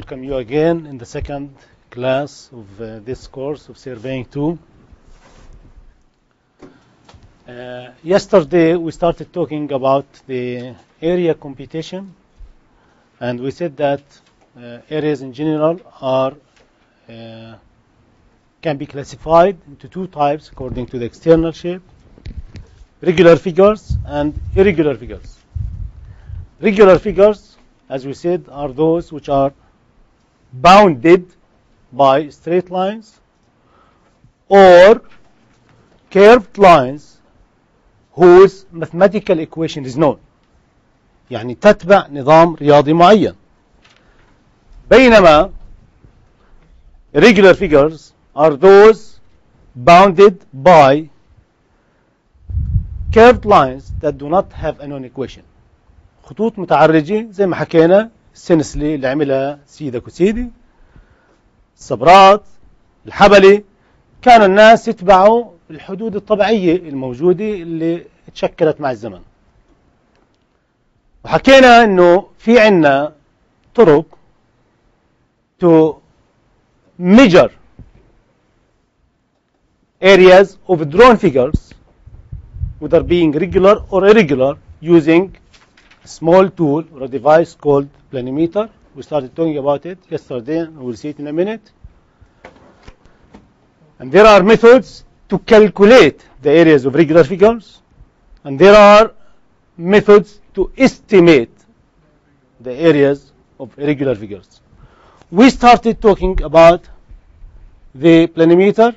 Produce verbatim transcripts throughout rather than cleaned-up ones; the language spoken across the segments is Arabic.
welcome you again in the second class of uh, this course of Surveying two. Uh, yesterday we started talking about the area computation, and we said that uh, areas in general are uh, can be classified into two types according to the external shape: regular figures and irregular figures. Regular figures, as we said, are those which are bounded by straight lines or curved lines whose mathematical equation is known. يعني تتبع نظام رياضي معين. بينما irregular figures are those bounded by curved lines that do not have a known equation. خطوط متعرجة زي ما حكينا، السنسلي اللي عملها سيدا كوسيدي، الصبرات، الحبلي، كانوا الناس يتبعوا الحدود الطبيعية الموجودة اللي تشكلت مع الزمن. وحكينا انه في عنا طرق to measure areas of drawn figures, whether being regular or irregular, using a small tool or a device called planimeter. We started talking about it yesterday, and we'll see it in a minute. And there are methods to calculate the areas of regular figures, and there are methods to estimate the areas of irregular figures. We started talking about the planimeter.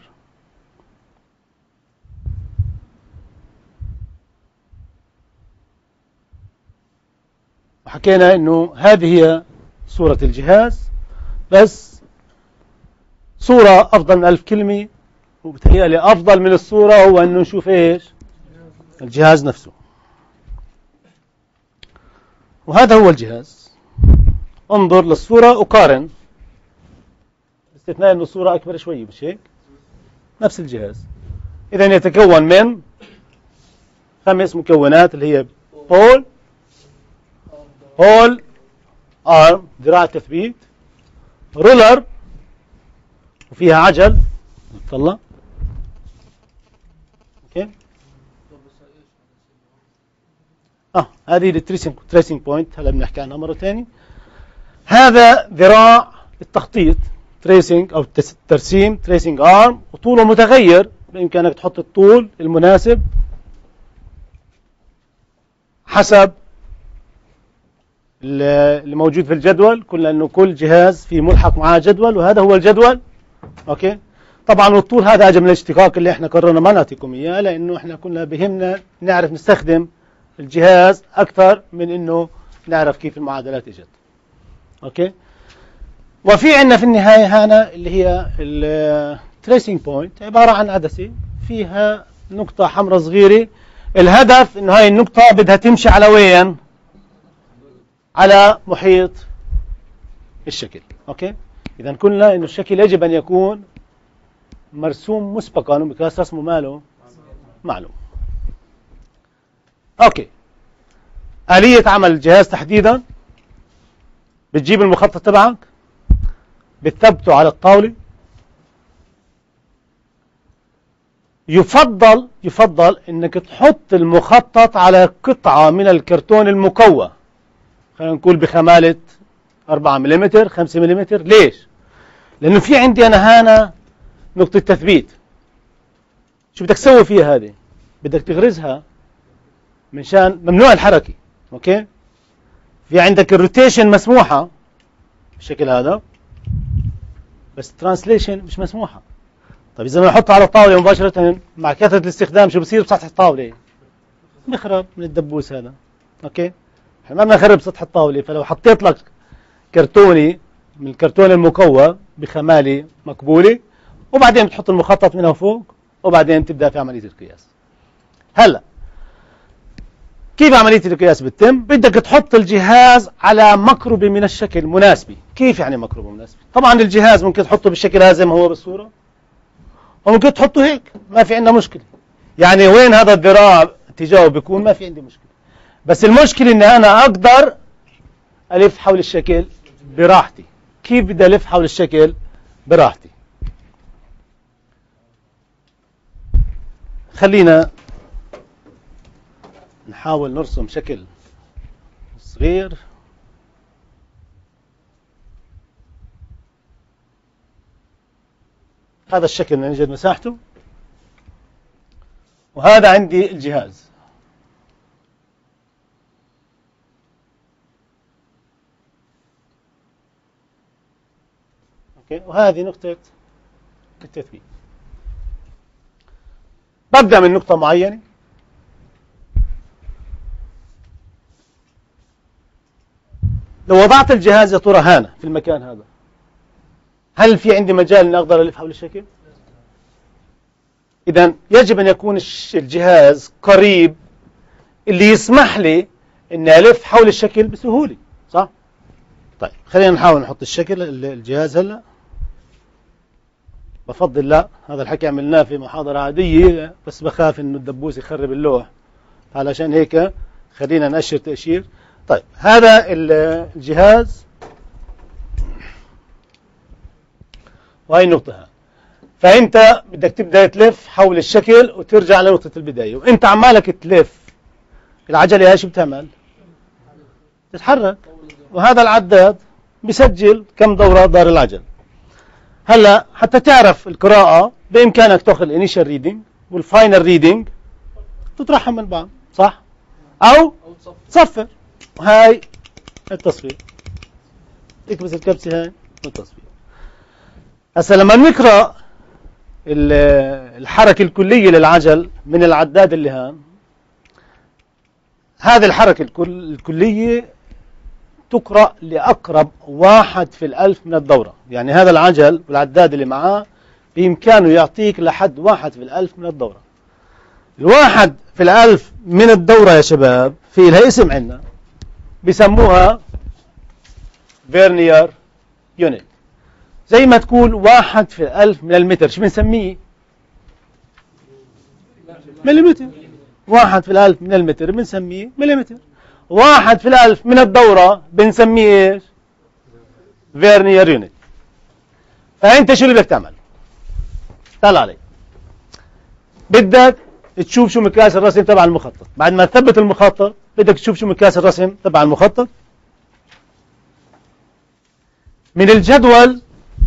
حكينا انه هذه هي صورة الجهاز، بس صورة افضل من ألف كلمة، وبتهيألي افضل من الصورة هو انه نشوف ايش الجهاز نفسه. وهذا هو الجهاز. انظر للصورة وقارن، باستثناء انه الصورة اكبر شوي، مش هيك؟ نفس الجهاز. اذا يتكون من خمس مكونات اللي هي بول هول ارم ذراع تثبيت، رولر وفيها عجل طلع، اوكي. اه هذه التريسنج تريسنج بوينت، هلا بنحكي عنها مره ثانيه. هذا ذراع التخطيط، تريسنج او ترسيم، تريسنج ارم، وطوله متغير، بامكانك تحط الطول المناسب حسب اللي موجود في الجدول. كل انه كل جهاز في ملحق معاه جدول، وهذا هو الجدول، اوكي. طبعا الطول هذا اجى من الاشتقاق اللي احنا قررنا ما نعطيكم اياه، لانه احنا كنا بهمنا نعرف نستخدم الجهاز اكثر من انه نعرف كيف المعادلات اجت، اوكي. وفي عندنا في النهايه هنا اللي هي التريسنج بوينت، عباره عن عدسه فيها نقطه حمراء صغيره. الهدف انه هاي النقطه بدها تمشي على وين؟ على محيط الشكل، اوكي. اذا قلنا انه الشكل يجب ان يكون مرسوم مسبقا، ومقياس رسمه ماله معلوم، اوكي. آلية عمل الجهاز تحديدا: بتجيب المخطط تبعك، بتثبته على الطاولة. يفضل يفضل انك تحط المخطط على قطعة من الكرتون المكوى، خلينا نقول بخمالة أربعة ملم خمسة ملم. ليش؟ لأنه في عندي أنا هنا نقطة تثبيت. شو بدك تسوي فيها هذه؟ بدك تغرزها منشان ممنوع الحركة، أوكي؟ في عندك الروتيشن مسموحة بالشكل هذا، بس الترانسليشن مش مسموحة. طيب إذا أنا أحطها على الطاولة مباشرة مع كثرة الاستخدام، شو بصير بسطح الطاولة؟ بخرب من الدبوس هذا، أوكي؟ احنا ما بدنا نخرب سطح الطاولة. فلو حطيت لك كرتوني من الكرتون المكوى بخمالة مقبولة، وبعدين بتحط المخطط منها فوق، وبعدين تبدأ في عملية القياس. هلا كيف عملية القياس بتتم؟ بدك تحط الجهاز على مقربة من الشكل مناسبة. كيف يعني مقربة مناسبة؟ طبعا الجهاز ممكن تحطه بالشكل هذا زي ما هو بالصورة، وممكن تحطه هيك، ما في عندنا مشكلة. يعني وين هذا الذراع اتجاهه بيكون، ما في عندي مشكلة. بس المشكلة ان انا اقدر الف حول الشكل براحتي، كيف بدي ألف حول الشكل براحتي. خلينا نحاول نرسم شكل صغير. هذا الشكل نجد مساحته، وهذا عندي الجهاز. اوكي، وهذه نقطة التثبيت. ببدأ من نقطة معينة، لو وضعت الجهاز يا ترى هنا في المكان هذا، هل في عندي مجال اني اقدر الف حول الشكل؟ اذا يجب ان يكون الجهاز قريب اللي يسمح لي اني الف حول الشكل بسهوله، صح؟ طيب خلينا نحاول نحط الشكل الجهاز هلا. بفضل لا، هذا الحكي عملناه في محاضرة عادية، بس بخاف انه الدبوس يخرب اللوح، علشان هيك خلينا نأشر تأشير. طيب هذا الجهاز وهي النقطة. فأنت بدك تبدأ تلف حول الشكل وترجع لنقطة البداية، وأنت عمالك تلف العجلة هاي شو بتعمل؟ تتحرك، وهذا العداد بيسجل كم دورة دار العجل. هلا حتى تعرف القراءة بإمكانك تأخذ الانيشال ريدنج والفاينل ريدنج تطرحهم من بعض، صح؟ أو تصفر. هاي التصفير، تكبس الكبسة هاي والتصفير. هسا لما نقرأ الحركة الكلية للعجل من العداد اللي هان، هذه الحركة الكلية تقرأ لأقرب واحد في الألف من الدورة. يعني هذا العجل والعداد اللي معاه بإمكانه يعطيك لحد واحد في الألف من الدورة. الواحد في الألف من الدورة يا شباب في لها اسم عندنا بيسموها فيرنير يونت. زي ما تقول واحد في الألف من المتر، شو بنسميه؟ مليمتر. واحد في الألف من المتر بنسميه مليمتر. واحد في الألف من الدورة بنسميه ايش؟ فيرنير يونت. فأنت شو اللي بدك تعمل؟ تعال علي. بدك تشوف شو مقياس الرسم تبع المخطط. بعد ما تثبت المخطط بدك تشوف شو مقياس الرسم تبع المخطط. من الجدول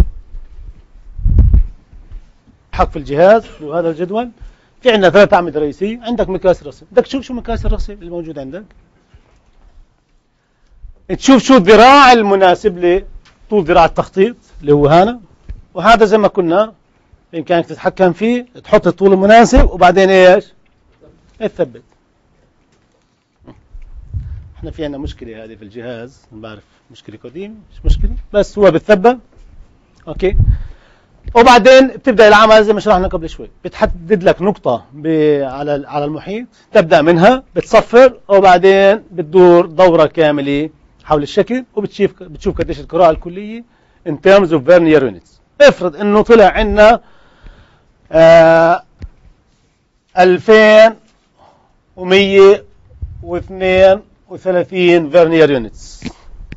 حق في الجهاز، وهذا الجدول في عندنا ثلاث أعمدة رئيسية. عندك مقياس الرسم، بدك تشوف شو مقياس الرسم الموجود عندك، تشوف شو الذراع المناسب لطول ذراع التخطيط اللي هو هنا، وهذا زي ما كنا بإمكانك تتحكم فيه، تحط الطول المناسب وبعدين ايش؟ تثبت. احنا في عندنا مشكلة هذه في الجهاز، ما بعرف مشكلة قديمة مش مشكلة، بس هو بتثبت. اوكي، وبعدين بتبدأ العمل زي ما شرحنا قبل شوي، بتحدد لك نقطة على على المحيط، تبدأ منها بتصفر، وبعدين بتدور دورة كاملة حول الشكل، وبتشوف بتشوف قديش القراءة الكلية in terms of vernier units. افرض انه طلع عندنا آه ألفين ومية واثنين وثلاثين vernier units.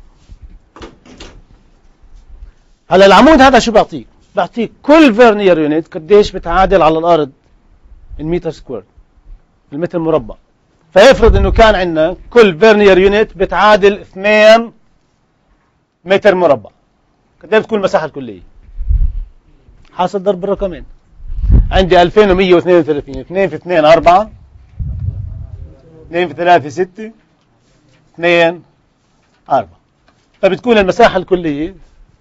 هلا العمود هذا شو بيعطيك؟ بيعطيك كل vernier unit قديش بتعادل على الارض المتر سكوير، المتر مربع. فيفرض انه كان عندنا كل vernier unit بتعادل اثنين متر مربع. قديش بتكون المساحة الكلية؟ حاصل ضرب بالرقمين. عندي ألفين ومية واثنين وثلاثين، اثنين في اثنين أربعة، اثنين في ثلاثة ستة، اثنين أربعة. فبتكون المساحة الكلية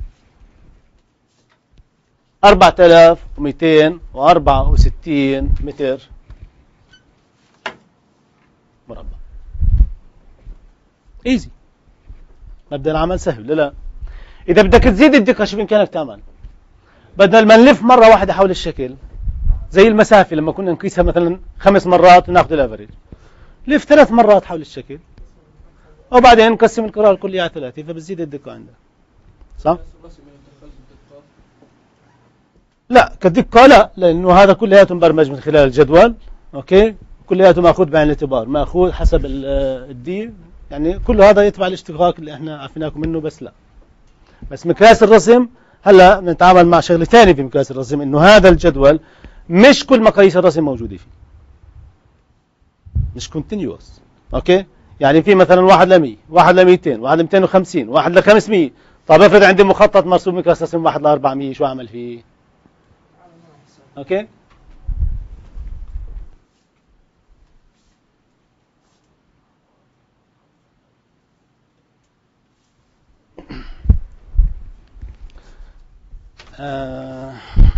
أربعة آلاف ومئتين وأربعة وستين متر مربع. ايزي، مبدأ العمل سهل. لا لا، إذا بدك تزيد الدقة شو بإمكانك تعمل؟ بدل ما نلف مرة واحدة حول الشكل زي المسافة لما كنا نقيسها مثلا خمس مرات وناخذ الافريج، لف ثلاث مرات حول الشكل وبعدين نقسم القراءة الكلية على ثلاثة، فبتزيد الدقة عندك. صح؟ لا كدقة لا، لأنه هذا كلياته مبرمج من خلال الجدول. أوكي، كلياته مأخوذ بعين الاعتبار، مأخوذ حسب الدي، يعني كل هذا يتبع الاشتقاق اللي احنا عرفناكم منه. بس لا، بس مقياس الرسم هلا بنتعامل مع شغله ثانيه في مقياس الرسم، انه هذا الجدول مش كل مقاييس الرسم موجوده فيه، مش كونتينيوس. اوكي، يعني في مثلا واحد ل مية، واحد ل مئتين، واحد ل مئتين وخمسين، واحد ل خمسمية. طب افرض عندي مخطط مرسوم مقياس رسم واحد ل أربعمية، شو اعمل فيه؟ اوكي، آه.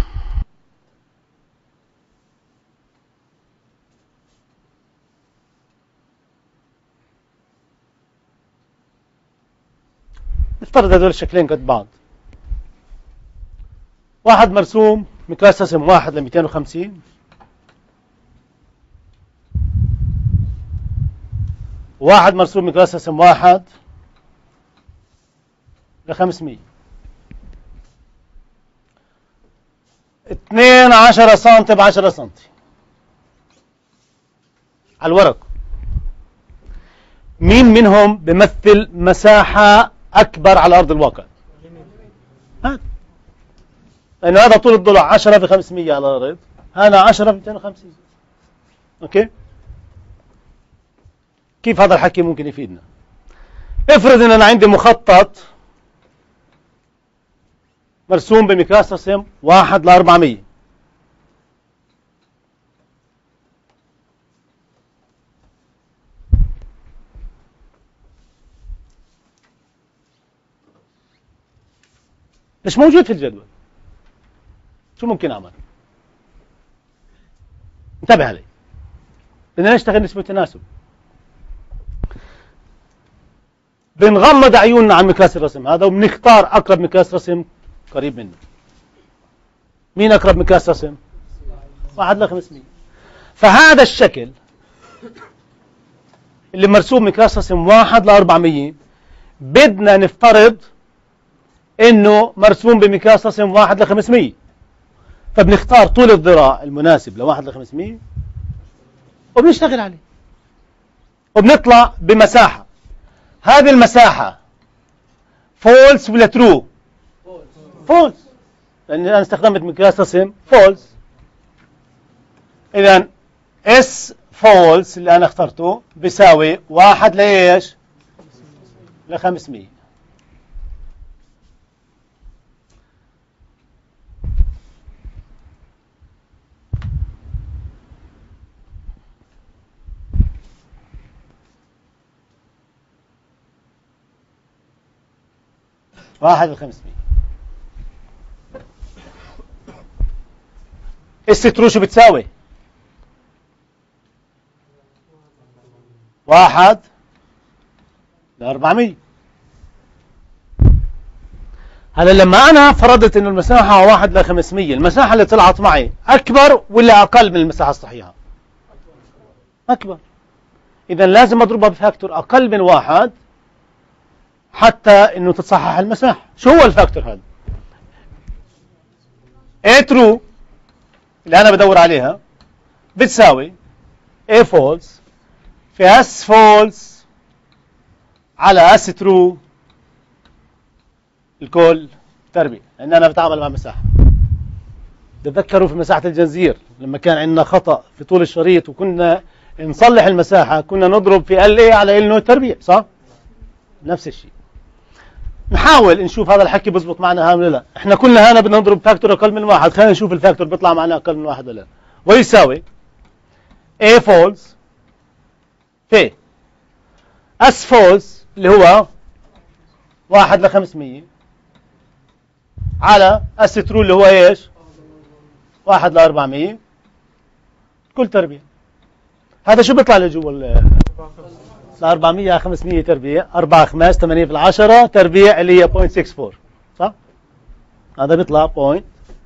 نفترض هذول الشكلين قد بعض، واحد مرسوم مقياس رسم واحد ل مئتين وخمسين، واحد مرسوم مقياس رسم واحد ل خمسمية. اثنين عشرة سنتي بعشرة سنتي على الورق. مين منهم بيمثل مساحة أكبر على أرض الواقع؟ هذا، لأنه هذا طول الضلع عشرة في خمسمية على الأرض، هذا عشرة في مئتين وخمسين. أوكي؟ كيف هذا الحكي ممكن يفيدنا؟ افرض إن أنا عندي مخطط مرسوم بمقياس رسم واحد لأربعمية، مش موجود في الجدول. شو ممكن أعمل؟ انتبه علي، بدنا نشتغل نسبة تناسب. بنغمض عيوننا عن مقياس الرسم هذا وبنختار أقرب مقياس رسم قريب منه. مين أقرب مقياس رسم؟ واحد لخمسمية. فهذا الشكل اللي مرسوم مقياس رسم واحد لأربعمية بدنا نفترض إنه مرسوم بمقياس رسم واحد لخمسمية، فبنختار طول الذراع المناسب لواحد لخمسمية وبنشتغل عليه وبنطلع بمساحة. هذه المساحة فولس ولا ترو؟ فولس، لأن أنا استخدمت مقياس رسم فولس. إذا اس فولس اللي أنا اخترته بيساوي واحد لإيش؟ لخمسمية. واحد لخمسمية. اس ترو شو بتساوي؟ واحد لأربعمية. هلا لما أنا فرضت إنه المساحة واحد لخمسمية، المساحة اللي طلعت معي أكبر ولا أقل من المساحة الصحيحة؟ أكبر. إذا لازم أضربها بفاكتور أقل من واحد حتى إنه تتصحح المساحة. شو هو الفاكتور هذا؟ A true اللي أنا بدور عليها بتساوي A false في S false على S true الكل تربيع، لأن أنا بتعامل مع مساحة. تذكروا في مساحة الجنزير لما كان عندنا خطأ في طول الشريط وكنا نصلح المساحة كنا نضرب في ال A على ال نوع تربيع، صح؟ نفس الشيء. نحاول نشوف هذا الحكي بزبط معنا ولا لا. احنا كلنا هنا بدنا نضرب فاكتور اقل من واحد، خلينا نشوف الفاكتور بيطلع معنا اقل من واحد ولا لا. ويساوي A false في S false اللي هو واحد لخمسمية على S true اللي هو ايش؟ واحد لأربعمية كل تربيع. هذا شو بيطلع لجوا ال أربعمية على خمسمية تربيع، أربعة خماس ثمانية في العشرة تربيع اللي هي صفر فاصلة ستة أربعة، صح؟ هذا بيطلع صفر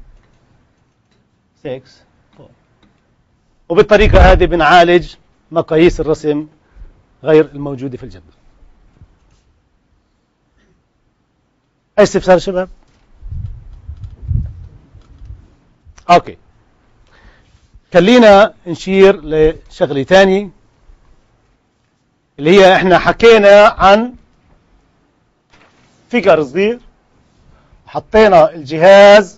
فاصلة ستة أربعة. وبالطريقة هذه بنعالج مقاييس الرسم غير الموجودة في الجدول. أي استفسار شباب؟ أوكي. خلينا نشير لشغلة ثانية اللي هي احنا حكينا عن فيجر صغير حطينا الجهاز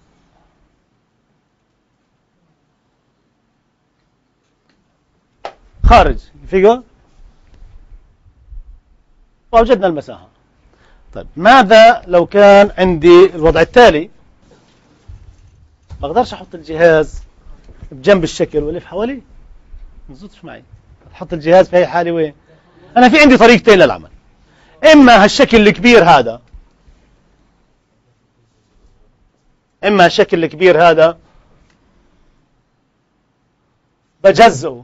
خارج الفيجر وأوجدنا المساحة. طيب ماذا لو كان عندي الوضع التالي؟ ما أقدرش أحط الجهاز بجنب الشكل والف حواليه، ما تزبطش معي. أحط الجهاز في هي حالة وين؟ أنا في عندي طريقتين للعمل. إما هالشكل الكبير هذا، إما هالشكل الكبير هذا بجزئه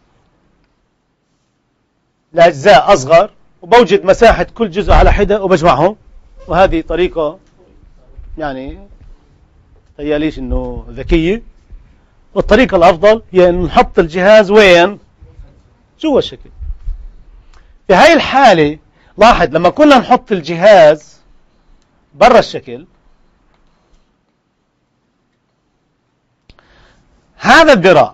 لأجزاء أصغر وبوجد مساحة كل جزء على حدة وبجمعهم، وهذه طريقة يعني تياليش إنه ذكية. والطريقة الأفضل هي إن نحط الجهاز وين؟ جوا الشكل. في هاي الحالة لاحظ لما كنا نحط الجهاز برا الشكل، هذا الذراع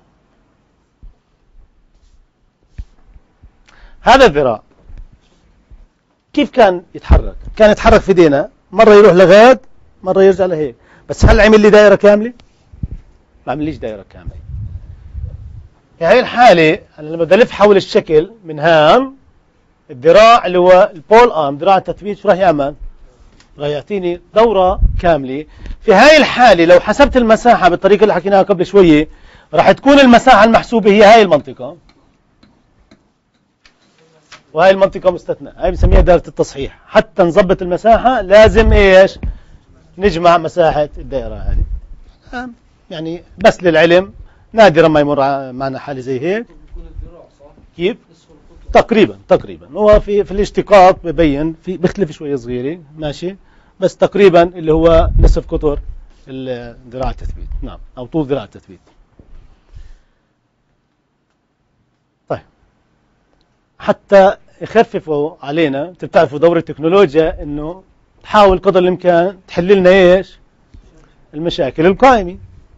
هذا الذراع كيف كان يتحرك؟ كان يتحرك في ايدينا، مرة يروح لغاد، مرة يرجع لهيك. بس هل عمل لي دائرة كاملة؟ ما عمل ليش دائرة كاملة. في هاي الحالة أنا لما بدي ألف حول الشكل من هام، الذراع اللي هو البول آرم، ذراع التثبيت، شو راح يعمل؟ راح يعطيني دورة كاملة. في هاي الحالة لو حسبت المساحة بالطريقة اللي حكيناها قبل شوية، راح تكون المساحة المحسوبة هي هاي المنطقة، وهاي المنطقة مستثنى. هاي بنسميها دائرة التصحيح. حتى نظبط المساحة لازم ايش؟ نجمع مساحة الدائرة هذه. يعني بس للعلم، نادرا ما يمر معنا حالة زي هيك. كيف؟ تقريبا تقريبا هو في في الاشتقاق ببين في بيختلف شوية صغيرة، ماشي، بس تقريبا اللي هو نصف قطر ذراع التثبيت، نعم، او طول ذراع التثبيت. طيب حتى يخففوا علينا، بتعرفوا دور التكنولوجيا انه تحاول قدر الامكان تحل لنا ايش؟ المشاكل القائمة.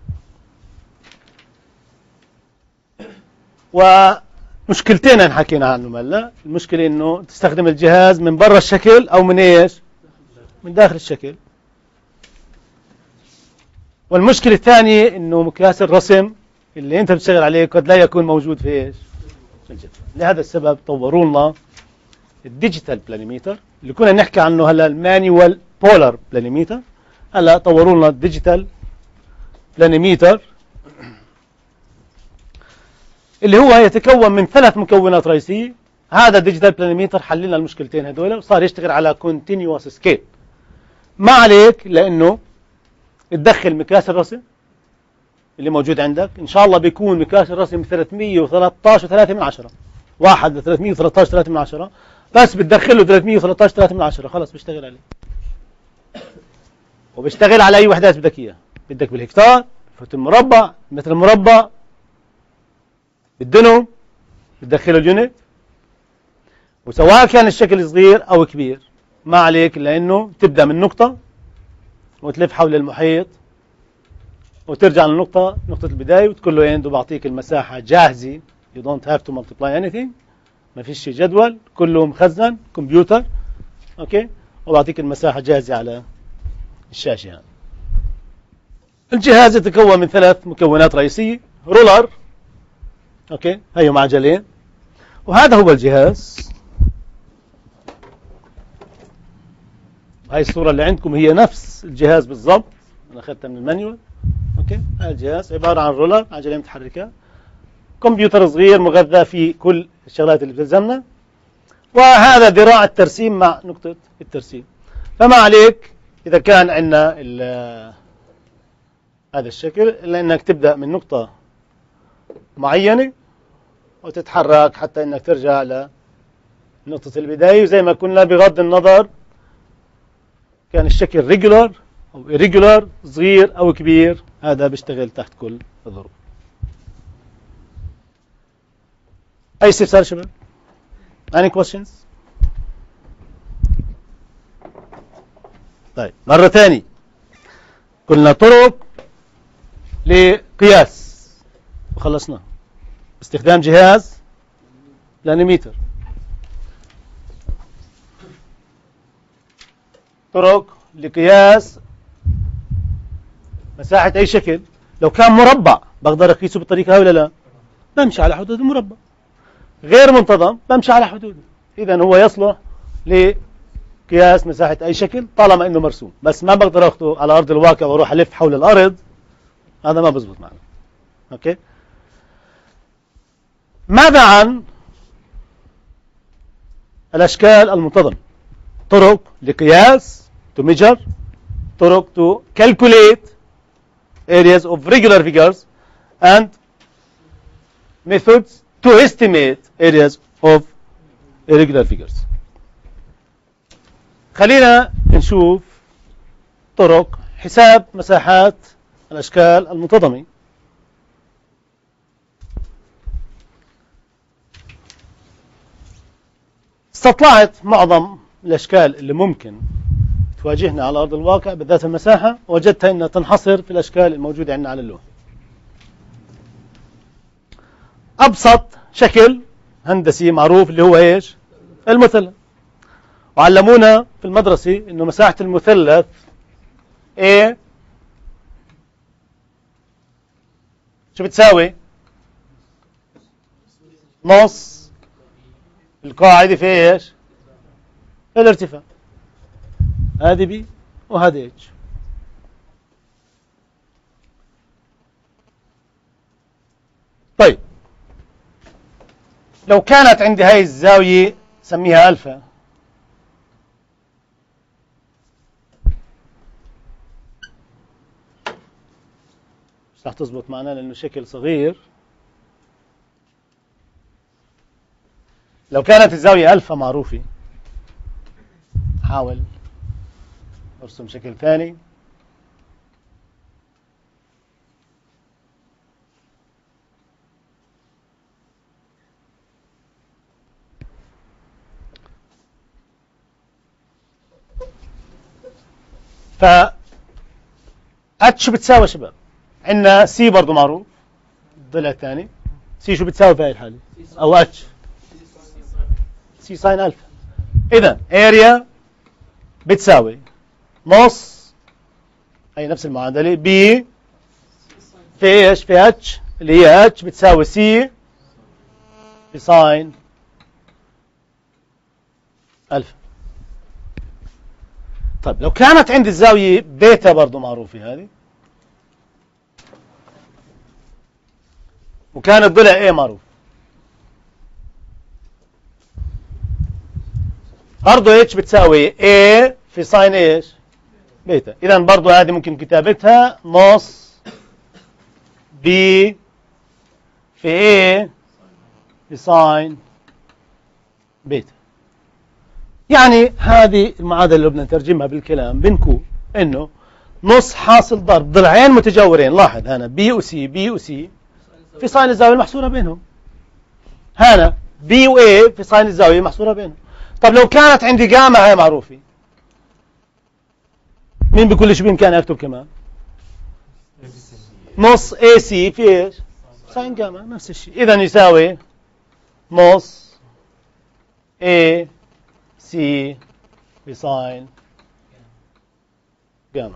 ومشكلتين حكينا عنهم هلا. المشكلة انه تستخدم الجهاز من برا الشكل او من ايش؟ من داخل الشكل. والمشكلة الثانية انه مقياس الرسم اللي انت بتشتغل عليه قد لا يكون موجود في ايش؟ في الجهاز. لهذا السبب طوروا لنا الديجيتال بلانيميتر اللي كنا نحكي عنه هلا، المانيوال بولار بلانيميتر. هلا طوروا لنا الديجيتال بلانيميتر اللي هو يتكون من ثلاث مكونات رئيسية. هذا الديجيتال بلانيميتر حل لنا المشكلتين هذول وصار يشتغل على كونتينيوس سكيل. ما عليك لانه تدخل مقياس الرسم اللي موجود عندك، ان شاء الله بيكون مقياس الرسم ثلاثمية وثلاثة عشر وثلاثة من عشرة، واحد ل ثلاثمية وثلاثة عشر وثلاثة من عشرة، بس بتدخل له ثلاثمية وثلاثة عشر وثلاثة من عشرة، خلص بيشتغل عليه. وبيشتغل على اي وحدات بدك اياها، بدك بالهكتار، فوت المربع، متر المربع، بالدنو، بتدخله اليونت. وسواء كان الشكل صغير او كبير ما عليك لانه تبدا من نقطه وتلف حول المحيط وترجع للنقطه نقطه البدايه وتقول له اند، وبعطيك المساحه جاهزه. you don't have to multiply anything، ما فيش جدول، كله مخزن كمبيوتر، اوكي، وبعطيك المساحه جاهزه على الشاشه. يعني الجهاز يتكون من ثلاث مكونات رئيسيه: رولر، اوكي، هيهم عجلين، وهذا هو الجهاز. هاي الصورة اللي عندكم هي نفس الجهاز بالضبط، أنا أخذتها من المانيوال. أوكي، هذا الجهاز عبارة عن رولر، عجلين متحركة، كمبيوتر صغير مغذى في كل الشغلات اللي بتلزمنا، وهذا ذراع الترسيم مع نقطة الترسيم. فما عليك إذا كان عندنا هذا الشكل إلا أنك تبدأ من نقطة معينة وتتحرك حتى أنك ترجع لنقطة البداية. وزي ما قلنا بغض النظر كان الشكل ريجولار أو irregular، صغير أو كبير، هذا بيشتغل تحت كل الظروف. أي استفسار شباب؟ Any questions؟ طيب مرة ثانية قلنا طرق لقياس وخلصنا باستخدام جهاز بلانيميتر. طرق لقياس مساحة أي شكل. لو كان مربع بقدر أقيسه بالطريقة هاي ولا لا؟ بمشي على حدود المربع. غير منتظم بمشي على حدوده. إذا هو يصلح لقياس مساحة أي شكل طالما إنه مرسوم، بس ما بقدر أخذه على أرض الواقع وأروح ألف حول الأرض، هذا ما بزبط معنا. أوكي. ماذا عن الأشكال المنتظمة؟ طرق لقياس to measure، طرق to calculate areas of regular figures, and methods to estimate areas of irregular figures. خلينا نشوف طرق حساب مساحات الأشكال المنتظمة. استطلعت معظم الأشكال اللي ممكن تواجهنا على أرض الواقع بالذات المساحة، وجدتها أنها تنحصر في الأشكال الموجودة عندنا على اللوحة. أبسط شكل هندسي معروف اللي هو إيش؟ المثلث. وعلمونا في المدرسة إنه مساحة المثلث A شو بتساوي؟ نص القاعدة في إيش؟ الارتفاع. هذه بي وهذه اتش. طيب لو كانت عندي هاي الزاوية سميها ألفا، مش رح تزبط معنا لأنه شكل صغير. لو كانت الزاوية ألفا معروفة، حاول ارسم شكل ثاني. ف اتش شو بتساوي شباب؟ عندنا سي برضو معروف، الضلع الثاني. سي شو بتساوي في هاي الحالة؟ او اتش سي ساين الفا. اذا اريا بتساوي نص، اي نفس المعادلة، بي في ايش؟ في اتش اللي هي اتش بتساوي سي في ساين الفا. طيب لو كانت عندي الزاوية بيتا برضو معروفة هذه، وكان الضلع ايه معروف، برضو اتش بتساوي A في ساين ايش؟ بيتا. اذا برضو هذه ممكن كتابتها نص B في A في ساين بيتا. يعني هذه المعادلة اللي بدنا نترجمها بالكلام بنكون انه نص حاصل ضرب ضلعين متجاورين. لاحظ هنا بي وسي، بي وسي في ساين الزاوية المحصورة بينهم. هنا بي واي في ساين الزاوية المحصورة بينهم. طب لو كانت عندي جاما هاي معروفة، مين بكل شيء بإمكاني أكتب كمان؟ نص اي سي في ايش؟ ساين جاما، نفس الشيء. إذا يساوي نص اي سي في ساين جاما.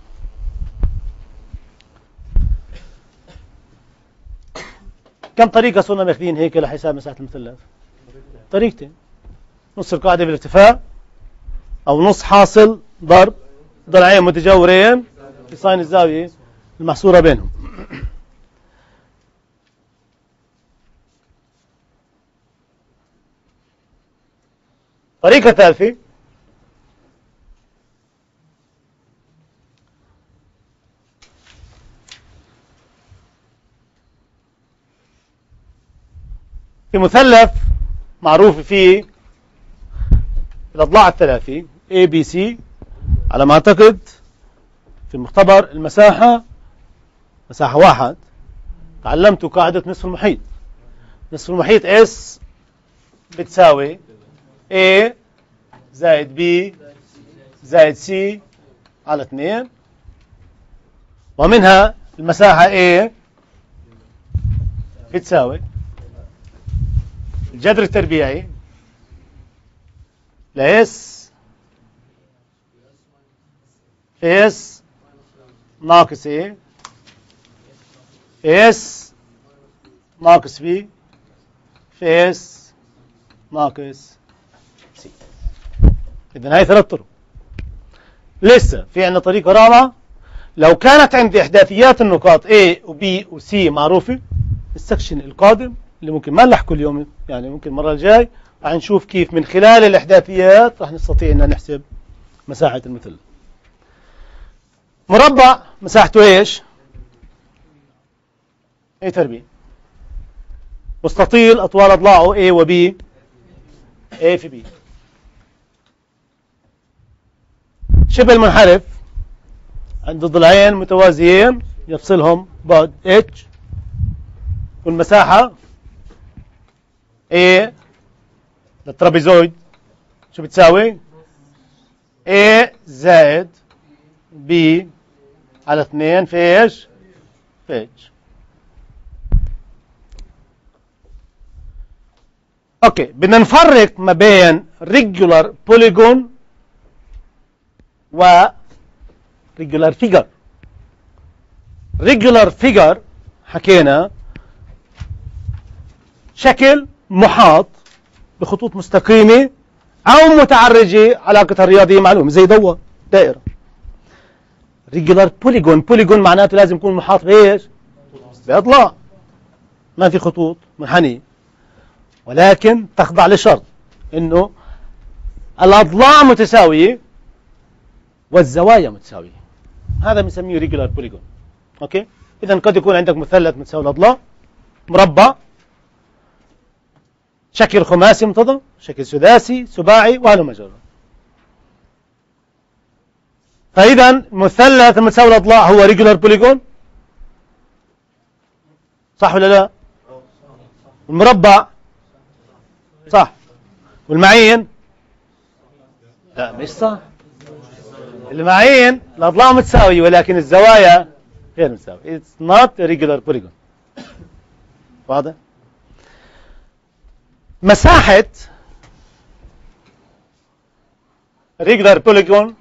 كم طريقة صرنا ماخذين هيك لحساب مساحة المثلث؟ طريقتين: نص القاعدة بالارتفاع، أو نص حاصل ضرب ضلعين متجاورين في ساين الزاوية المحصورة بينهم. طريقة ثالثة: في مثلث معروف فيه الأضلاع الثلاثي A B C، على ما أعتقد في المختبر المساحة مساحة واحد، تعلمتوا قاعدة نصف المحيط. نصف المحيط S بتساوي A زائد B زائد C على اثنين، ومنها المساحة A بتساوي الجذر التربيعي ل S في اس ناقص ايه في اس ناقص بي في اس ناقص سي. إذن هاي ثلاث طرق. لسه في عندنا طريقة رابعة. لو كانت عندي إحداثيات النقاط A و B و C معروفة، السكشن القادم اللي ممكن ما نلحقه اليوم، يعني ممكن المرة الجاي راح نشوف كيف من خلال الإحداثيات راح نستطيع أن نحسب مساحة المثلث. مربع مساحته ايش؟ A تربيع. مستطيل أطوال أضلاعه A و B A في B. شبه المنحرف عند ضلعين متوازيين يفصلهم بعد H، والمساحة A للترابيزويد شو بتساوي؟ A زائد B على اثنين في ايش؟ في H. اوكي، بدنا نفرق ما بين regular polygon و regular figure. regular figure حكينا شكل محاط بخطوط مستقيمة أو متعرجة علاقتها الرياضية معلومة زي ضوء دائرة. regular polygon polygon معناته لازم يكون محاط بإيش؟ بأضلاع، ما في خطوط منحنية، ولكن تخضع لشرط إنه الأضلاع متساوية والزوايا متساوية. هذا بنسميه regular polygon. أوكي؟ إذا قد يكون عندك مثلث متساوي الأضلاع، مربع، شكل خماسي منتظم، شكل سداسي، سباعي، وهلم جرا. فإذا المثلث المتساوي الأضلاع هو regular polygon، صح ولا لا؟ المربع صح، والمعين لا مش صح. المعين الأضلاع متساوية ولكن الزوايا غير متساوية. It's not a regular polygon. واضح؟ مساحة regular polygon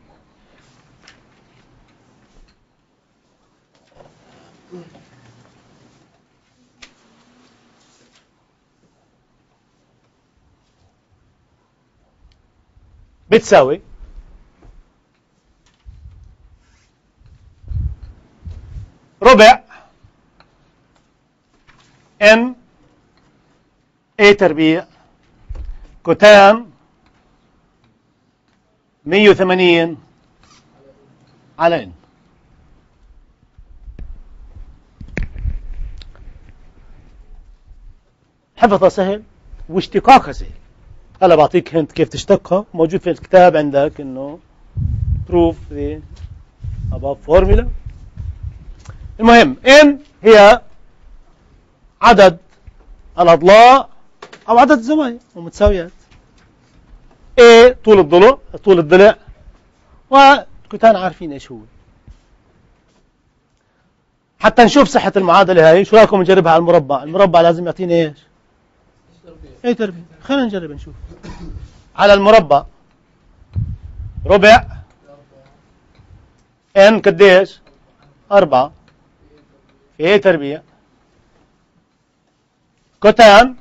بتساوي ربع n a تربيع كوتان مية وثمانين على n. حفظها سهل واشتقاقها سهل. هلا بعطيك هنت كيف تشتقها، موجود في الكتاب عندك انه proof the above formula. المهم n هي عدد الأضلاع أو عدد الزوايا ومتساويات. A طول الضلع طول الضلع وكتان عارفين ايش هو. حتى نشوف صحة المعادلة هاي، شو رايكم نجربها على المربع؟ المربع لازم يعطينا ايش؟ اي تربيع. خلينا نجرب نشوف. على المربع ربع n قديش؟ أربعة في اي تربيع كوتان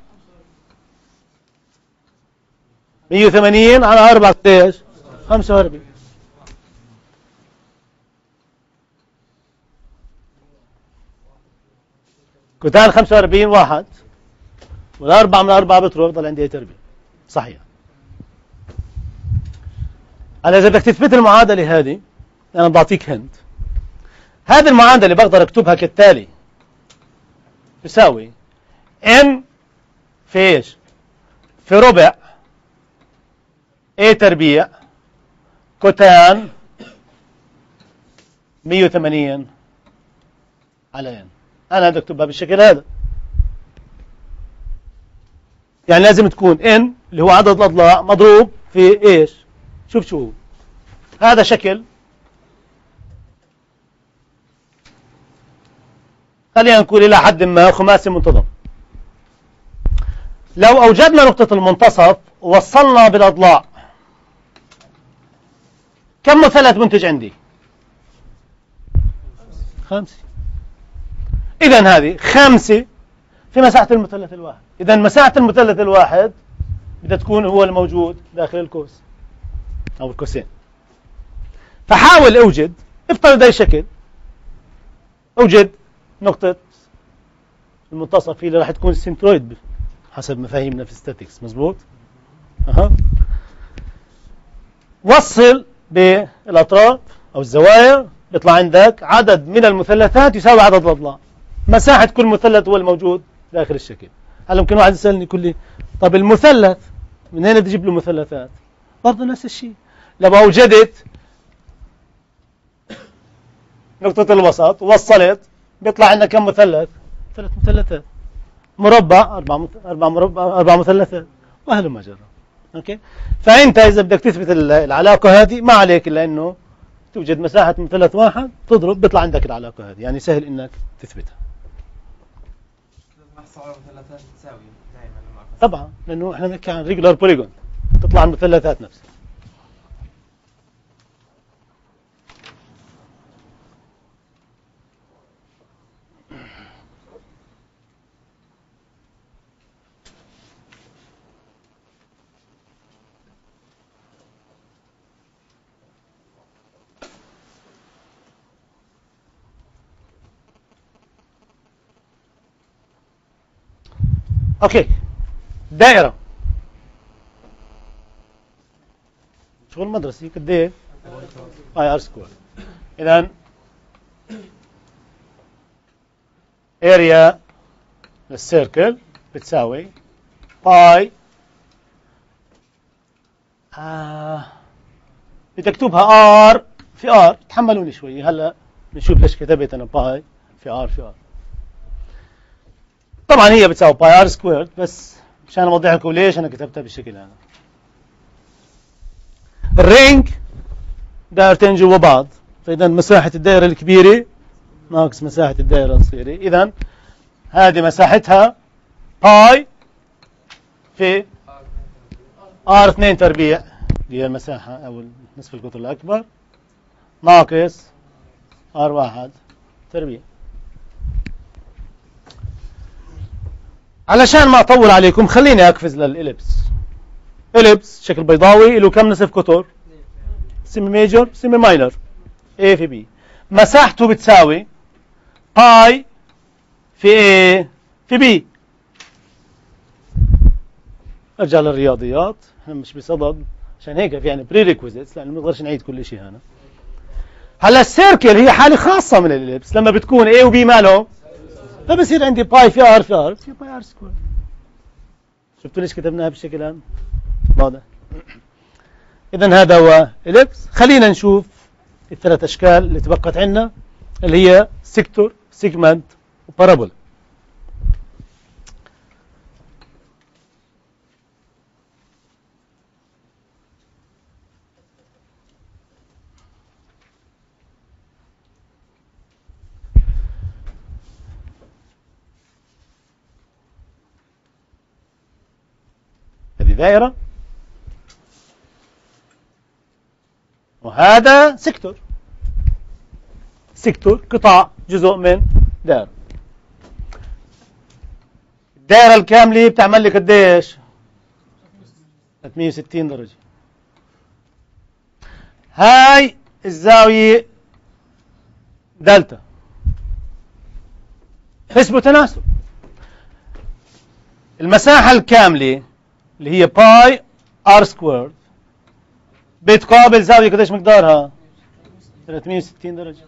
مية وثمانين على أربعة قديش؟ خمسة وأربعين. كوتان خمسة وأربعين واحد، والأربعة من أربعة بتروح ضل عندي تربيع. صحيح. أنا إذا بدك تثبت المعادلة هذه أنا بعطيك هنت. هذه المعادلة بقدر أكتبها كالتالي: تساوي n في ايش؟ في ربع a تربيع كوتان مية وثمانين على n. أنا بدي أكتبها بالشكل هذا. يعني لازم تكون n اللي هو عدد الأضلاع مضروب في ايش؟ شوف شو هو. هذا شكل، خلينا نقول إلى حد ما خماسي منتظم. لو أوجدنا نقطة المنتصف ووصلنا بالأضلاع، كم مثلث منتج عندي؟ خمسة. إذا هذه خمسة في مساحة المثلث الواحد. إذا مساحة المثلث الواحد بدها تكون هو الموجود داخل القوس أو القوسين. فحاول أوجد، افترض أي شكل، أوجد نقطة المنتصف هي اللي راح تكون السنترويد حسب مفاهيمنا في الستاتيكس. مزبوط؟ أها. وصل بالأطراف أو الزوايا، بيطلع عندك عدد من المثلثات يساوي عدد الأضلاع. مساحة كل مثلث هو الموجود داخل الشكل. هلا ممكن واحد يسألني يقول لي طب المثلث من أين بدي أجيب له مثلثات؟ برضه نفس الشيء. لما أوجدت نقطة الوسط ووصلت بيطلع عندنا كم مثلث؟ ثلاث مثلثات. مربع أربع أربع مربع أربع مثلثات وهلم جرا. أوكي؟ فأنت إذا بدك تثبت العلاقة هذه ما عليك إلا إنه توجد مساحة مثلث واحد تضرب بيطلع عندك العلاقة هذه، يعني سهل إنك تثبتها. مثلثات تساوي دائما طبعا لأنه إحنا بنحكي عن ريجولار بوليجون تطلع المثلثات نفسها. اوكي، دائرة شغل مدرسي قد ايه؟ باي ار سكوير. اذا اريا للسيركل بتساوي باي آه. بدي اكتبها ار في ار، تحملوني شوي هلا بنشوف ليش كتبت انا باي في ار في ار. طبعا هي بتساوي باي ار سكوير، بس مشان اوضح لكم ليش انا كتبتها بالشكل هذا. الرينج دائرتين جوا بعض، فاذا مساحه الدائره الكبيره ناقص مساحه الدائره الصغيره، اذا هذه مساحتها باي في ار اثنين تربيع اللي هي المساحه او نصف القطر الاكبر ناقص ار واحد تربيع. علشان ما اطول عليكم خليني اقفز للإليبس. إليبس شكل بيضاوي له كم نصف قطر؟ سيمي ميجر سيمي ماينر A في B. مساحته بتساوي باي في A في B. ارجع للرياضيات، احنا مش بصدد عشان هيك في يعني بري ريكويزيتس لانه ما نقدرش نعيد كل شيء هنا. هلا السيركل هي حاله خاصه من الإليبس، لما بتكون A و B ماله فبصير عندي باي في ار في ار في باي ار سكوير. شفتوا ليش كتبناها بالشكل هذا؟ واضح. اذا هذا هو إليبس. خلينا نشوف الثلاث اشكال اللي تبقت عندنا اللي هي سيكتور سيجمنت وبارابولا. هذه دائرة وهذا سيكتور. سيكتور قطاع جزء من دائرة. الدائرة الكاملة بتعمل لي قديش؟ ثلاثمئة وستين درجة. هاي الزاوية دلتا. حسبوا تناسب. المساحة الكاملة اللي هي باي ار سكوير بتقابل زاوية قديش مقدارها؟ ثلاثمئة وستين درجة.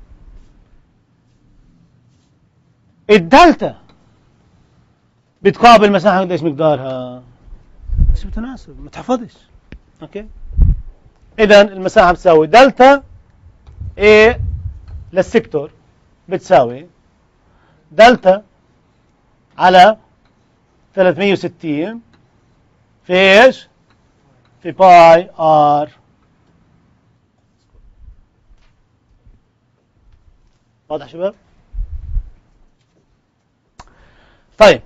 الدلتا بتقابل مساحة قديش مقدارها؟ مش بتناسب، ما تحفظش. اوكي. اذا المساحة بتساوي دلتا A للسيكتور بتساوي دلتا على ثلاثمئة وستين في ايش؟ في باي ار. واضح شباب؟ طيب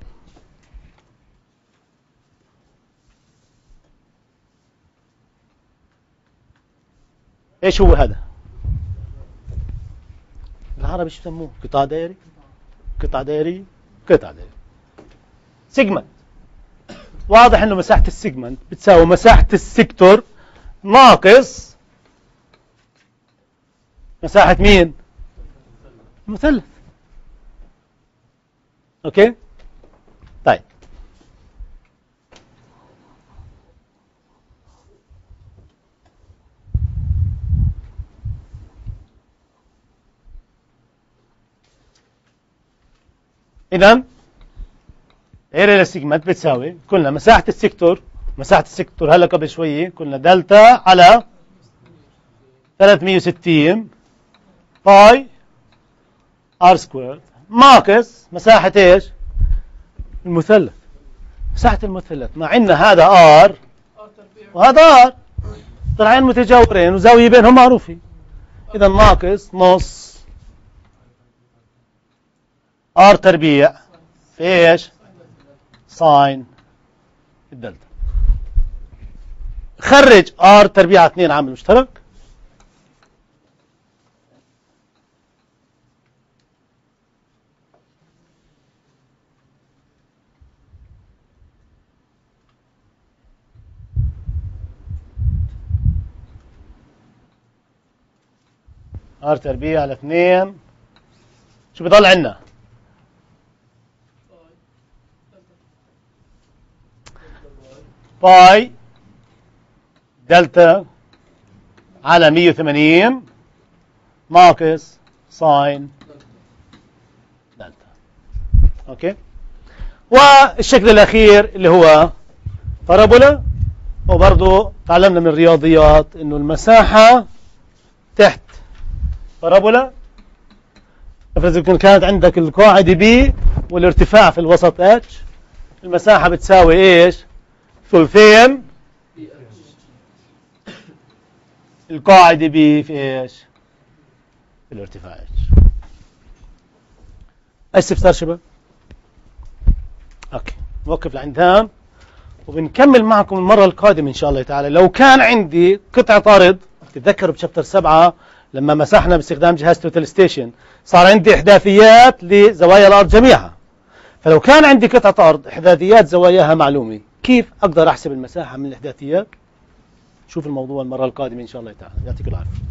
ايش هو هذا؟ بالعربي شو بسموه؟ قطاع دائري، قطع دائري، قطع دائري. سيجمنت، واضح انه مساحة السيجمنت بتساوي مساحة السيكتور ناقص مساحة مين؟ المثلث. اوكي؟ طيب إذا اريا للسيجمنت بتساوي، قلنا مساحة السيكتور، مساحة السيكتور هلا قبل شوية قلنا دلتا على ثلاثمئة وستين باي ار سكوير ناقص مساحة ايش؟ المثلث. مساحة المثلث مع ان هذا ار وهذا ار طلعين متجاورين وزاوية بينهم معروفة، اذا ناقص نص ار تربيع في ايش؟ ساين الدلتا. خرج ار تربيع اثنين عامل مشترك ار تربيع على اثنين، شو بضل عندنا؟ باي دلتا على مئة وثمانين ناقص ساين دلتا. اوكي، والشكل الاخير اللي هو بارابولا، وبرضه تعلمنا من الرياضيات انه المساحة تحت بارابولا، افرض يكون كانت عندك القاعدة بي والارتفاع في الوسط اتش، المساحة بتساوي ايش؟ ثلثين القاعدة بي في ايش؟ في الارتفاع اتش. ايش استفسار شباب؟ اوكي، نوقف لعند هان وبنكمل معكم المرة القادمة ان شاء الله تعالى. لو كان عندي قطعة طرد، تتذكروا بشابتر سبعة لما مسحنا باستخدام جهاز توتال ستيشن صار عندي احداثيات لزوايا الارض جميعها، فلو كان عندي قطعة ارض احداثيات زواياها معلومة، كيف اقدر احسب المساحة من الاحداثيات؟ شوف الموضوع المرة القادمة ان شاء الله تعالى. يعطيك العافية.